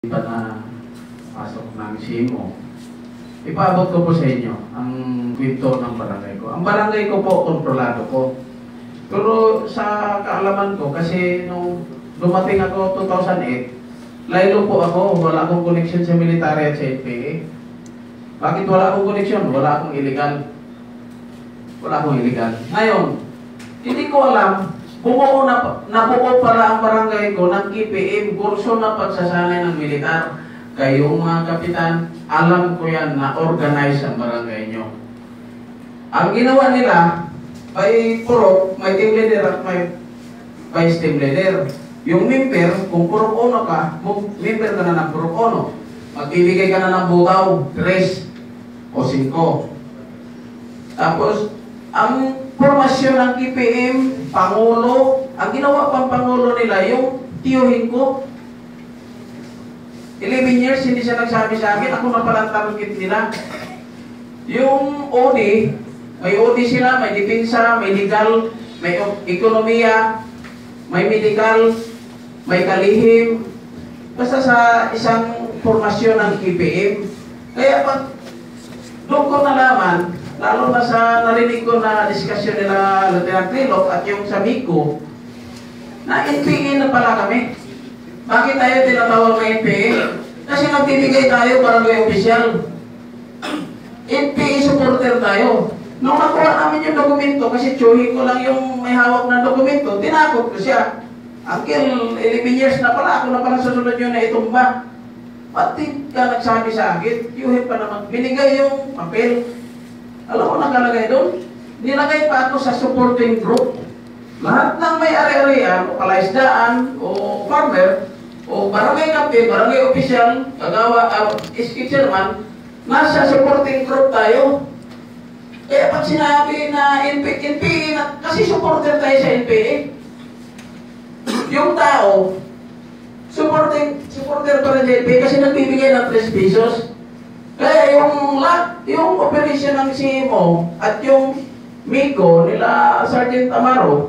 pa na pasok ng SIMO. Ipaabot ko po sa inyo ang kwento ng barangay ko. Ang barangay ko po, kontrolado ko. Pero sa kaalaman ko, kasi nung dumating ako 2008, laylo po ako, wala akong connection sa military at sa NPA. Bakit wala akong connection? Wala akong illegal. Wala akong illegal. Ngayon, hindi ko alam, bumuo nabuo pala ang barangay ko ng KPM, kurso na pagsasanay ng militar. Kayong mga kapitan, alam ko yan na organize ang barangay nyo. Ang ginawa nila, may purok, may team leader at may vice team leader. Yung member, kung purok ono ka, member ka na ng purok ono. Magbibigay ka na ng butaw, 3 o 5. Tapos, ang formasyon ng KPM, Pangulo, ang ginawa pang Pangulo nila, yung tiyuhin ko, 11 years, hindi siya nagsabi sa akin, ako na palang target nila. Yung OD, may OD sila, may depensa, may legal, may ekonomiya, may medical, may kalihim, basta sa isang formasyon ng KPM. Kaya pag doon ko nalaman, lalo na sa narinig ko na diskusyon nila Lieutenant Trilok at yung sabi ko, na NPA na pala kami. Bakit tayo tinatawag na NPA? Kasi nagbibigay tayo barangay official. NPA supporter tayo. Nung nakuha namin yung dokumento, kasi tsuhin ko lang yung may hawak na dokumento, tinakot ko siya. Uncle, 11 years na pala, ako na pala susunod yun na itumba. Pati ka nagsabi sa akin, tiyuhin pa naman, binigay yung papel. Alam mo nakalagay doon? Nilagay pa ako sa supporting group. Lahat ng may ari-arian, o kalaisdaan, o farmer, o barangay kapil, barangay official, kagawa, SK chairman, nasa supporting group tayo. Kaya pag sinabi na NPA, kasi supporter tayo sa NPA. Yung tao, supporter pa rin sa NPA kasi nagbibigay ng 3 pesos. Kaya yung operation ng CMO at yung Miko nila Sergeant Amaro,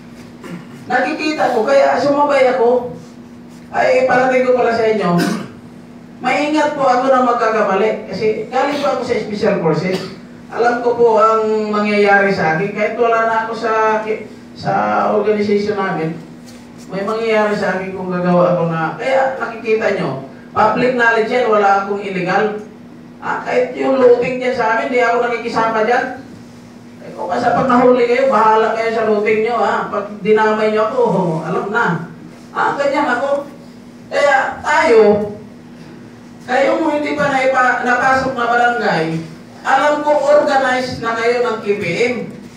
nakikita ko, kaya sumabay ako. Ay, parating ko pala sa inyo, maingat po ako na magkakamali kasi galing po ako sa Special Forces. Alam ko po ang mangyayari sa akin, kahit wala na ako sa organization namin, may mangyayari sa akin kung gagawa ako na, kaya nakikita nyo, public knowledge yan, wala akong illegal. Kahit yung looting dyan sa amin, di ako nakikisama dyan. Kung kasi pag nahuli kayo, bahala kayo sa looting nyo, ha? Pag dinamay nyo ako, alam na. Ganyan ako. Kaya tayo, kayong hindi pa napasok na barangay, alam ko organized na kayo ng KPM.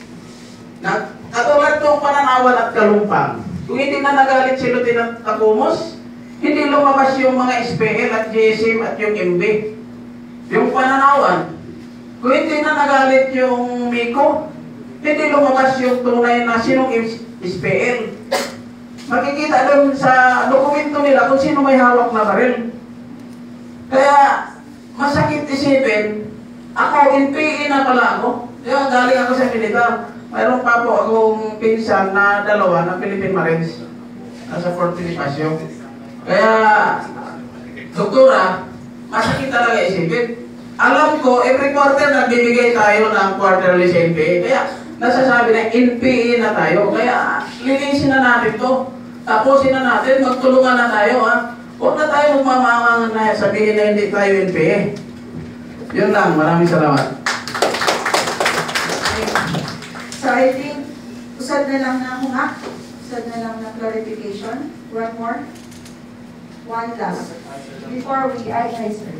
Katulad ng Pananawan at Kalumpang. Kung hindi na nagalit si Lieutenant Takumos, hindi lumabas yung mga SPL at GSM at yung MB. Yung Pananawan, kung hindi na nagalit yung Miko, hindi lumabas yung tunay na sinong SPL. Makikita doon sa dokumento nila kung sino may hawak na baril. Kaya, masakit isipin, ako, NPA na pala ako. Kaya galing ako sa militar. Mayroon pa po akong pinsan na 2 na Philippine Marines. Nasa Fort Bonifacio. Kaya, doktora, masakit talaga isipin. Alam ko, every quarter nagbibigay tayo ng quarterly sa NPA. Kaya, nasasabi na NPA na tayo. Kaya, linisin na natin to. Tapusin na natin, magtulungan na tayo, ha? Huwag na tayo magmamamangan na sabihin na hindi tayo NPA. Yun lang, maraming salamat. So I think, usad na lang na hunga, usad na lang na clarification. One more. One last. Before we, I sir.